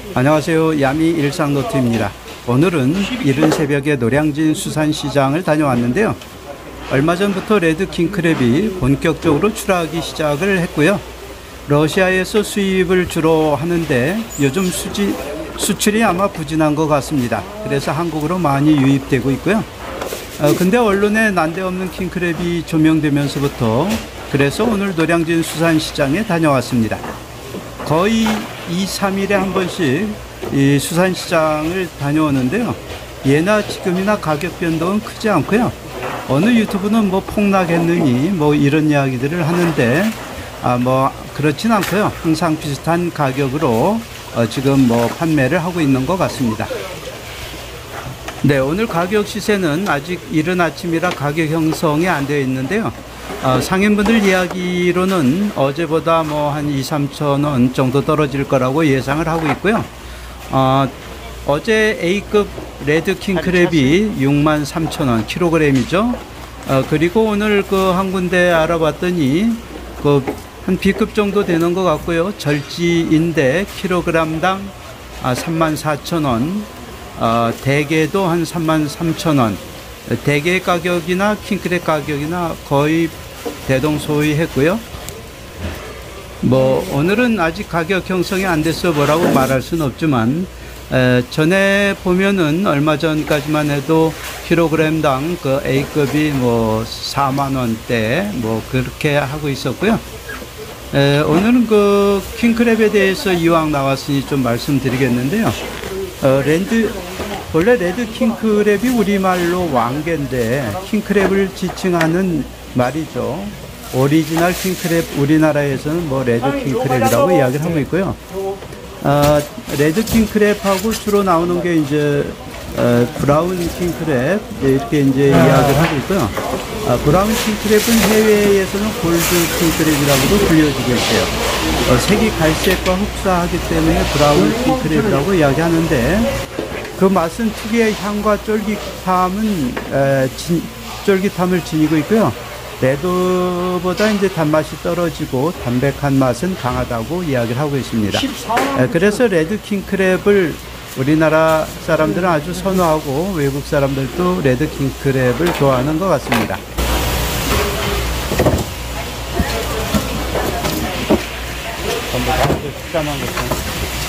안녕하세요. 야미 일상노트입니다. 오늘은 이른 새벽에 노량진 수산시장을 다녀왔는데요. 얼마 전부터 레드 킹크랩이 본격적으로 출하하기 시작을 했고요. 러시아에서 수입을 주로 하는데 요즘 수출이 아마 부진한 것 같습니다. 그래서 한국으로 많이 유입되고 있고요. 근데 언론에 난데없는 킹크랩이 조명되면서부터 그래서 오늘 노량진 수산시장에 다녀왔습니다. 거의 2, 3일에 한 번씩 이 수산시장을 다녀오는데요. 예나 지금이나 가격 변동은 크지 않고요. 어느 유튜브는 뭐 폭락했느니 뭐 이런 이야기들을 하는데 뭐 그렇진 않고요. 항상 비슷한 가격으로 지금 뭐 판매를 하고 있는 것 같습니다. 네, 오늘 가격 시세는 아직 이른 아침이라 가격 형성이 안 되어 있는데요. 상인분들 이야기로는 어제보다 뭐 한 2, 3천 원 정도 떨어질 거라고 예상을 하고 있고요. 어제 A급 레드 킹크랩이 63,000원 킬로그램이죠. 그리고 오늘 그 한 군데 알아봤더니 한 B급 정도 되는 것 같고요. 절지인데 킬로그램당 34,000원, 대게도 한 33,000원. 대게 가격이나 킹크랩 가격이나 거의 대동소이했고요. 뭐 오늘은 아직 가격 형성이 안 돼서 뭐라고 말할 수는 없지만 전에 보면은 얼마 전까지만 해도 킬로그램당 그 A급이 뭐 4만 원대 뭐 그렇게 하고 있었고요. 오늘은 그 킹크랩에 대해서 이왕 나왔으니 좀 말씀드리겠는데요. 원래 레드 킹크랩이 우리말로 왕개인데 킹크랩을 지칭하는 말이죠. 오리지널 킹크랩, 우리나라에서는 뭐 레드 킹크랩이라고 이야기를 하고 있고요. 레드 킹크랩하고 주로 나오는 게 이제 브라운 킹크랩 이렇게 이제 이야기를 하고 있고요. 브라운 킹크랩은 해외에서는 골드 킹크랩이라고도 불려지고 있어요. 색이 갈색과 흡사하기 때문에 브라운 킹크랩이라고 이야기하는데 그 맛은 특유의 향과 쫄깃함을 지니고 있고요. 레드보다 이제 단맛이 떨어지고 담백한 맛은 강하다고 이야기를 하고 있습니다. 그래서 레드 킹크랩을 우리나라 사람들은 아주 선호하고 외국 사람들도 레드 킹크랩을 좋아하는 것 같습니다. 전부 다 식감한 것은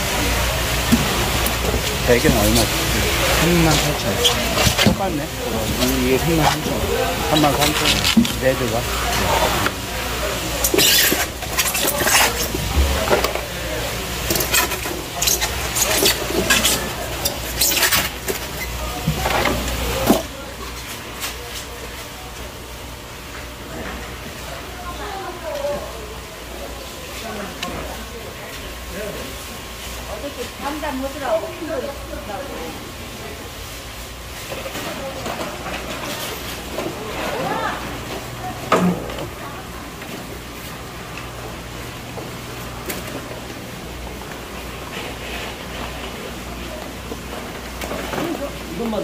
대게는 얼마지? 33,000원. 똑같네. 이게 33,000원. 33,000원. 레드가. 담당 먹으라고. 이것만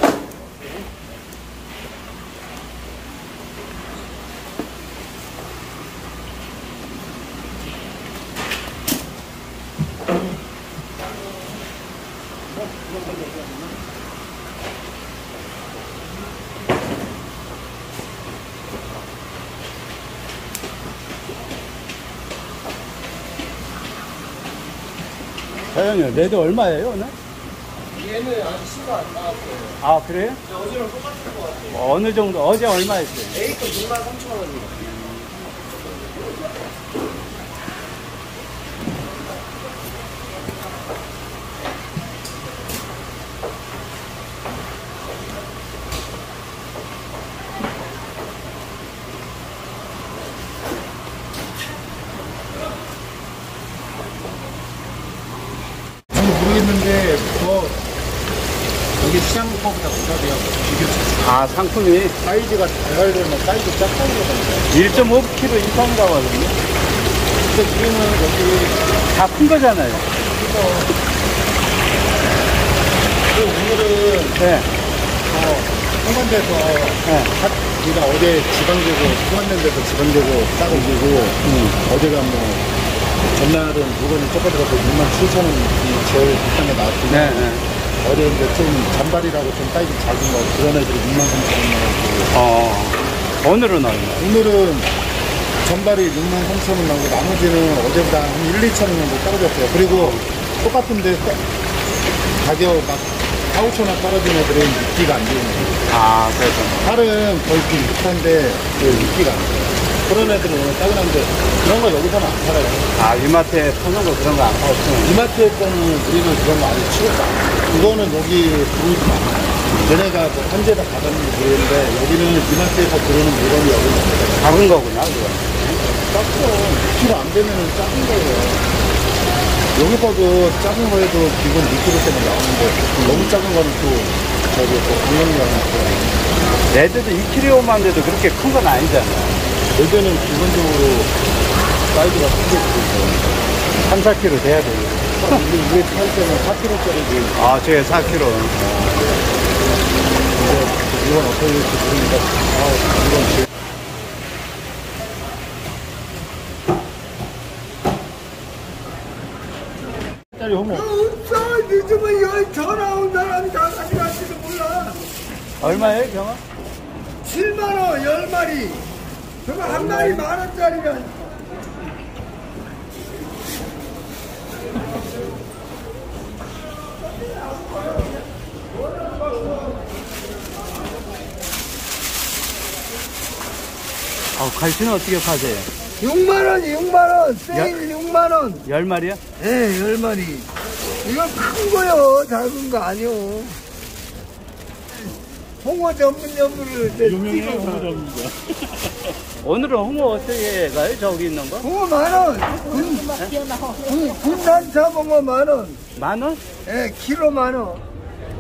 사장님, 레드 얼마예요, 오늘? 얘는 아직 시가 안 나왔어요. 아, 그래요? 어제랑 똑같을 것 같아요. 어느 정도, 어제 얼마였어요? A급 63,000원입니다. 모르겠는데 이게 시장 거보다 비싸대요. 아, 상품이 사이즈가 잘 되면 사이즈 작다고 그러던데. 1.5kg 이상이라고 하거든요. 근데 지금은 여기 다 큰 거잖아요. 오늘은 네. 홍만대에서 네. 우리가 어제 지방제고 홍만대에서 지방제고 싸고 오고 어제가 뭐 전날은 물건이 똑같아서 67,000원이 제일 비싼 게 나왔고 네, 네. 어려운데 좀 잔발이라고 좀 사이즈 작은 거 그런 애들이 63,000원 나오고 오늘은 얼마? 오늘은 전발이 63,000원 나오고 나머지는 어제보다 한 1-2,000원 정도 떨어졌어요. 그리고 똑같은데 가격 막 4-5,000원 떨어진 애들은 입기가 안 좋은 애들. 아, 그래서. 살은 거의 비슷한데 입기가 안 좋아요. 그런 애들은 오늘 따근한데 그런 거 여기서는 안 팔아요. 아, 이마트에 파는 거 그런 거 안 팔았어. 이마트에 거는 우리는 그런 거 아직 취급도 안 해요. 그거는 여기 들어오지 마. 얘네가 뭐 현재다 받았는지 모르겠는데 여기는 이마트에서 들어오는 물건이 여기는 없어요. 작은 거구나, 그거. 작죠. 6kg 안 되면은 작은 거예요. 여기서도 작은 거에도 기본 6kg 때문에 나오는데 너무 작은 거는 또 저기 또 공룡이랑 레드도 2kg만 돼도 그렇게 큰 건 아니잖아. 예전은 기본적으로 사이즈가 크게 있어요. 3-4kg 돼야 돼. 근데 이게 살 때는 4kg짜리지. 아, 저게 4kg. 이건 어떻게 될지 모르니까 이건 제일 짜리 호모. 없어. 요즘은 여기 전화 온 사람이 다 가져갈지도 몰라. 얼마예요, 경아? 7만원 10마리. 저거 한 마리 10,000원짜리면. 갈치는 어떻게 파세요? 6만원, 6만원. 세일 6만원. 10마리요? 네, 10마리. 이거 큰 거요. 작은 거 아니요. 홍어 전문점으로 유명해요, 홍어 전문점. 오늘은 홍어 어떻게 가요? 저기 있는 거? 홍어 만원. 군산 잡홍어 만원. 10,000원? 예, 키로 만원.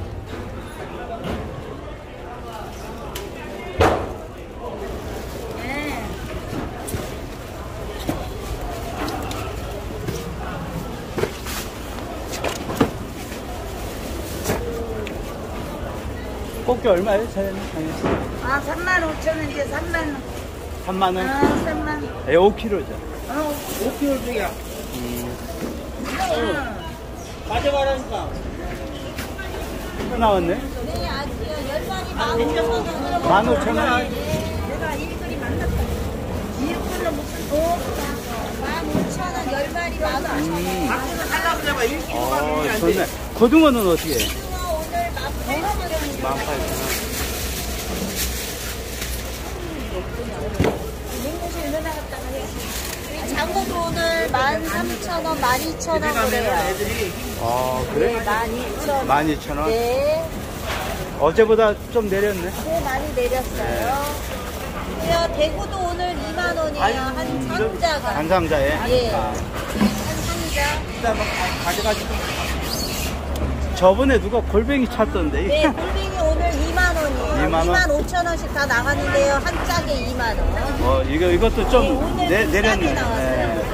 꽃게 얼마예요, 사장님? 아, 35,000원, 이제 3만원. 3만원? 아, 3만원. 5kg죠. 5kg 중이야. 가져가라니까. 또 나왔네? 네, 아직요. 10마리 15,000원. 15,000원? 내가 일거리 만났다. 일거리로 무슨 돈? 15,000원, 10마리 15,000원. 좋네. 고등어는 어떻게 해요? 오늘 18,000원. 18,000원. 냉동실에 넣어놨다가 해. 장어도 오늘 13,000원, 12,000원 그래요. 그래? 네, 12,000원. 12,000원? 네. 어제보다 좀 내렸네. 네, 많이 내렸어요. 그래요, 대구도 오늘 2만 원이에요. 한 상자가. 한 상자에? 예. 아, 한 상자. 저번에 누가 골뱅이 찾던데. 네, 골뱅이 오늘 2만 원이에요. 2만 원? 25,000원씩 다 나갔는데요. 한 짝에 2만 원. 이것도 네, 좀 오늘 내렸네. 싸게 나왔어요. 네.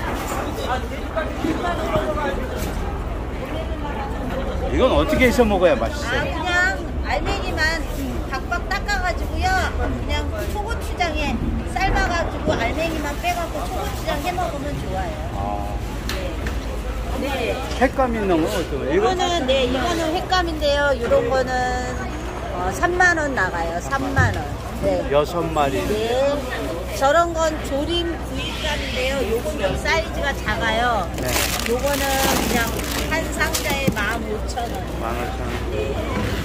네. 이건 어떻게 해서 먹어야 맛있어요? 아, 그냥 알맹이만 박박 닦아가지고요. 그냥 초고추장에 삶아가지고 알맹이만 빼갖고 초고추장 해 먹으면 좋아요. 네. 색감 있는 건 어때요? 이거는 네, 이거는 횟감인데요. 이런 거는 3만 원 나가요. 3만 원. 네. 6마리. 네. 저런 건 조림 구이감인데요. 요건 좀 사이즈가 작아요. 네. 요거는 그냥 한 상자에 15,000원. 15,000원. 네.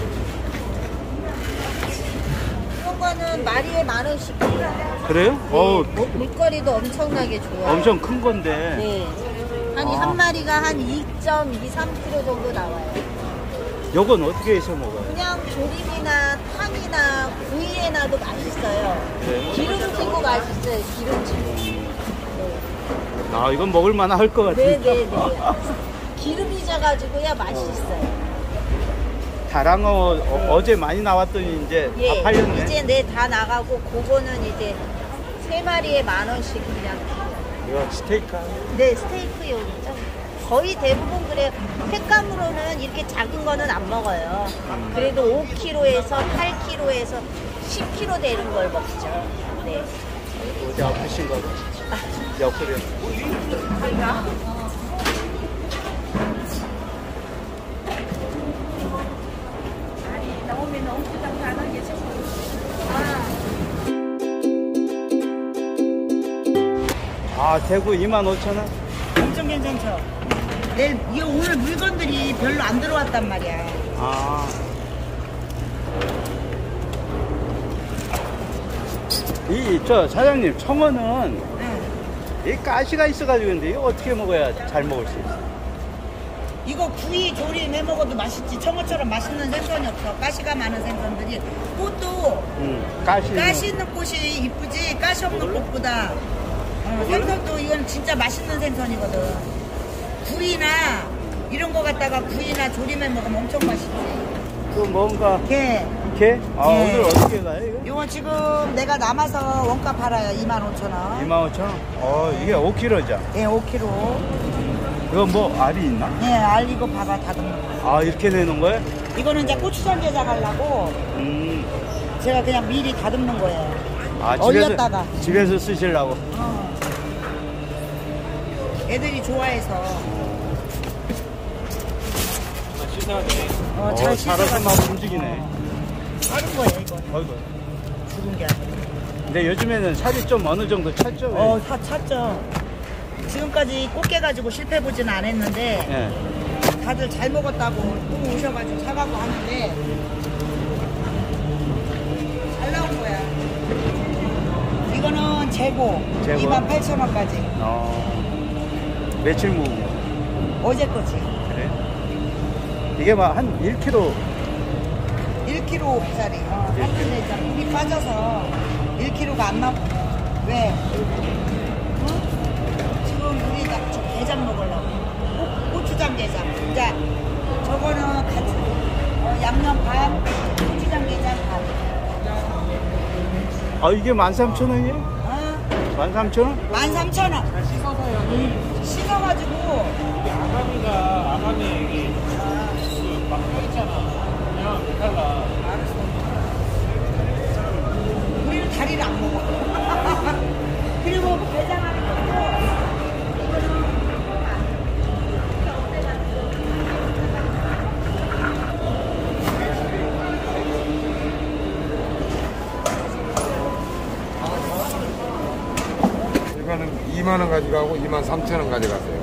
이런 거는 마리에 10,000원씩 줘요. 그래요? 네. 물거리도 엄청나게 좋아요. 엄청 큰 건데. 네. 한 마리가 한 2.23kg 정도 나와요. 요건 어떻게 해서 먹어요? 그냥 조림이나 탕이나 구이에 놔도 맛있어요. 네. 기름지고 맛있어요. 기름지고. 아, 이건 먹을만 할 것 같아요. 네네네. 기름이 져가지고요 맛있어요. 다랑어 어제 많이 나왔더니 이제 예, 다 팔렸네. 이제 네 다 나가고 그거는 이제 3마리에 10,000원씩 그냥. 이거 스테이크. 네, 스테이크용이죠. 거의 대부분 그래요. 횟감으로는 이렇게 작은 거는 안 먹어요. 그래도 5kg에서 8kg에서 10kg 되는 걸 먹죠. 네. 어디 아프신 거? 옆구리. 아, 대구 25,000원? 엄청 괜찮죠? 내일 이게 오늘 물건들이 별로 안 들어왔단 말이야. 아. 저 사장님, 청어는 응. 이 가시가 있어가지고 근데 이거 어떻게 먹어야 잘 먹을 수 있어? 이거 구이 조림 해 먹어도 맛있지. 청어처럼 맛있는 생선이 없어. 가시가 많은 생선들이. 꽃도 가시 있는 꽃이 이쁘지. 가시 없는 꽃보다. 생선도 이건 진짜 맛있는 생선이거든. 구이나 이런 거 갖다가 구이나 조림해 먹으면 엄청 맛있지. 그 뭔가 게. 게? 아, 게. 오늘 어떻게 가요 이거? 이건 지금 내가 남아서 원가 팔아요. 25,000원. 25,000원? 이게 5kg죠? 예, 5kg. 이거 뭐 알이 있나? 예, 알 이거 봐봐 다듬는 거. 아, 이렇게 내놓은 거예요? 이거는 이제 고추장 게장하려고 제가 그냥 미리 다듬는 거예요. 아, 얼렸다가. 집에서 쓰시려고? 애들이 좋아해서. 살아서 잘 씻어가지고. 막 움직이네. 빠른 거예요, 이거. 어이구. 죽은 게 아니라. 근데 요즘에는 살이 좀 어느 정도 찼죠? 다 찼죠. 지금까지 꽃게 가지고 실패 보지는 않았는데 예. 다들 잘 먹었다고 또 오셔가지고 사가고 하는데 잘 나온 거야. 이거는 재고. 28,000원까지. 며칠 묵은 거? 어제 거지. 그래? 이게 막 한 1kg. 1kg짜리. 한근에 이제 물이 빠져서 1kg가 안 나고. 왜? 지금 우리 저 게장 먹으려고. 고추장 게장. 이제 저거는 같이 양념 반, 고추장 게장 반. 아, 이게 13,000원이에요? 13,000원? 13,000원. 씻어서요. 씻어가지고. 아가미 여기 막 있잖아. 그냥 달라. 우리는 다리를 안 먹어. 그리고 게장하는 것도. 이거는 2만 원 가져가고 23,000원 가져가세요.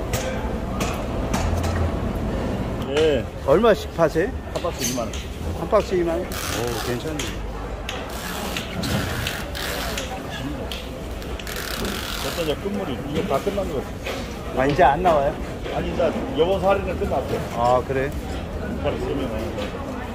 예. 얼마씩 파세요? 한 박스 2만 원. 한 박스 2만 원? 오, 괜찮네. 그때 이제 끝물이 이게 다 끝난 거 같아. 아, 이제 안 나와요? 아니 이제 이번 살이는 끝났어. 아, 그래? 바로 쓰면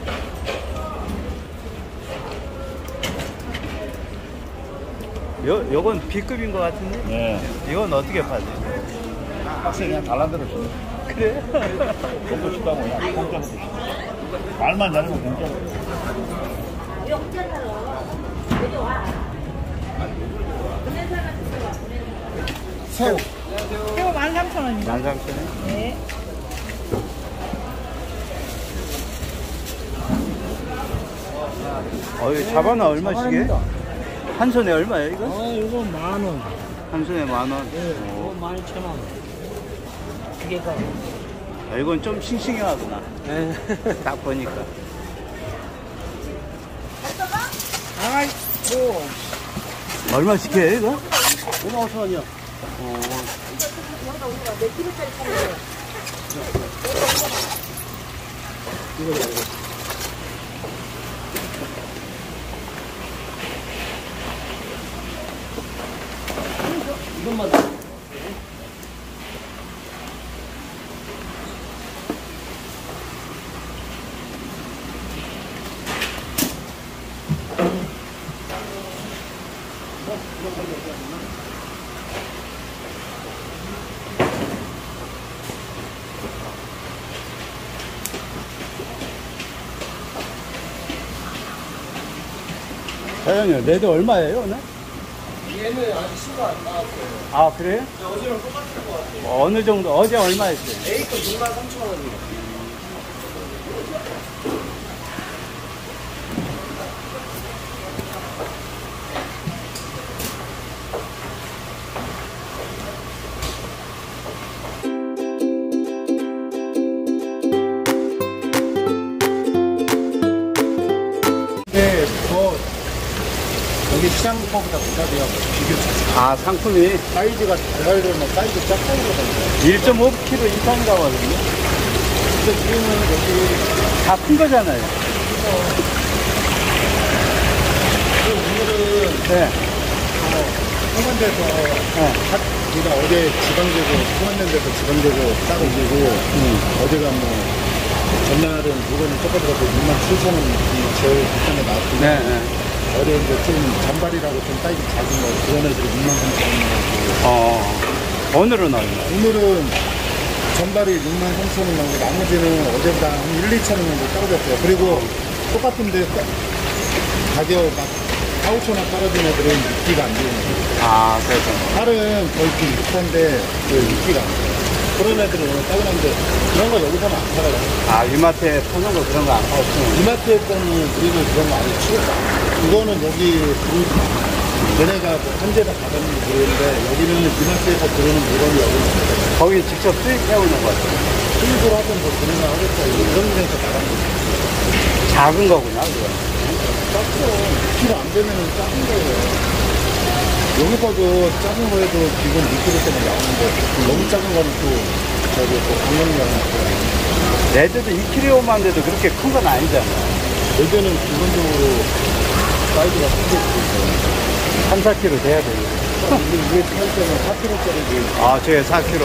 요건 B급인 것 같은데? 네. 이건 어떻게 파세요? 박스에 그냥 달란대로 줘. 그래? 먹고 싶다고 그냥 공짜로 줘. 말만 잘하면 공짜로. 새우. 새우 13,000원입니다. 13,000원? 네. 이거 잡아나 얼마씩이에요? 한 손에 얼마예요, 이거? 이거 10,000원. 한 손에 10,000원? 이거 12,000원. 두 개가. 이건 좀 싱싱하구나. 딱 보니까. 아이고. 얼마씩 해요, 이거? 55,000원이요. 이것만. 사장님, 레드 얼마예요, 오늘? 얘는 아직 수가 안 나왔어요. 아, 그래요? 어제랑 똑같은 것 같아요. 어느 정도, 어제 얼마였어요? A급 63,000원이요. 시장 거보다 비싸대요. 비교 아, 상품이 사이즈가 제가 이러면 사이즈 작다고 그러거든요. 1.5kg 이상 가거든요. 근데 지금은 여기 다 큰 거잖아요. 오늘은 네. 홍만대에서 우리가 어제 지방제고 홍만대에서 지방제고 딱 올리고 어제가 뭐 전날은 물건이 똑같아서 67,000원이 제일 비싼 게 나왔고 네, 네. 어제 이제 좀 잔발이라고 좀 사이즈 작은 거 그런 애들이 63,000원 나왔고 오늘은 얼마? 오늘은 전발이 63,000원 나오고 나머지는 어제보다 한 1-2,000원 정도 떨어졌어요. 그리고 똑같은데 가격 막 4-5,000원 떨어진 애들은 입기가 안 좋은 거예요. 아, 그래서. 살은 거의 비슷한데 그 입기가 안 좋아요. 그런 애들은 따근한데 그런 거 여기서는 안 팔아요. 아, 이마트에 파는 거 그런 거 안 팔았어. 이마트에 거는 우리는 그런 거 안 해. 치우자. 이거는 여기 들어오지 마. 얘네가 뭐 현재다 받았는지 모르겠는데 여기는 이마트에서 들어오는 물건이 여기는 없어요. 거기 직접 수입해오는 거 같아요. 수입을 하든 뭐 그러나 하겠다. 이런 데서 나간 거죠. 작은 거구나, 그거. 작죠. 2kg 안 되면 작은 거예요. 여기 봐도 작은 거에도 기본 2kg 때문에 나오는데 너무 작은 거는 또 저기 또 강력량이 있어요. 레드도 2kg만 돼도 그렇게 큰 건 아니잖아. 레드는 기본적으로 사이즈가 크게 있어요. 3, 4kg 돼야 되겠네. 이게 살 때는 4kg짜리 아, 저게 4kg.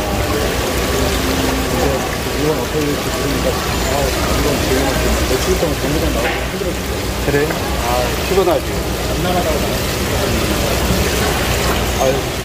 이건 어떻게 될지 모르니까 이건 지금 며칠 동안 정리가 나오고 힘들어졌어요. 그래? 아, 피곤하지. 간단하다고 나왔어요. 아유.